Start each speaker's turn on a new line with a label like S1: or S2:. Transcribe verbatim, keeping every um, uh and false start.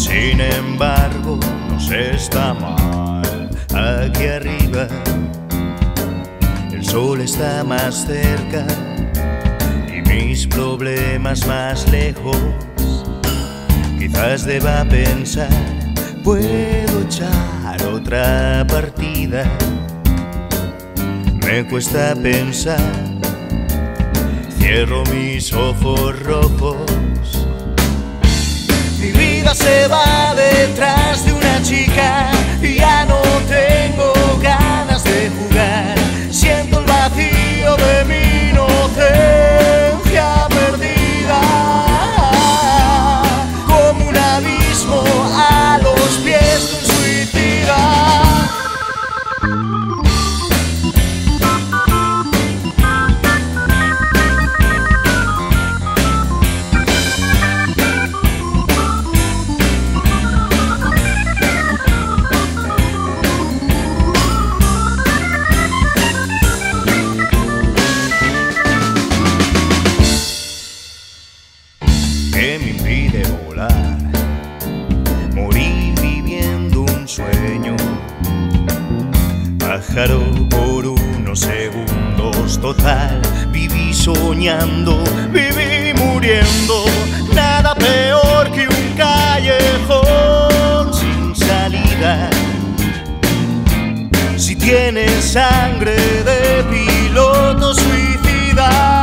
S1: Sin embargo, no se está mal aquí arriba. El sol está más cerca y mis problemas más lejos. Quizás deba pensar, puedo echar otra partida. Me cuesta pensar, cierro mis ojos rojos. Mi vida se va detrás de una chica y ya no tengo ganas de jugar. Siento el vacío de mi inocencia perdida, como un abismo a los pies de un suicida. Que me impide volar, morir viviendo un sueño. Pájaro por unos segundos, total, viví soñando, viví muriendo. Nada peor que un callejón sin salida. Si tienes sangre de piloto suicida.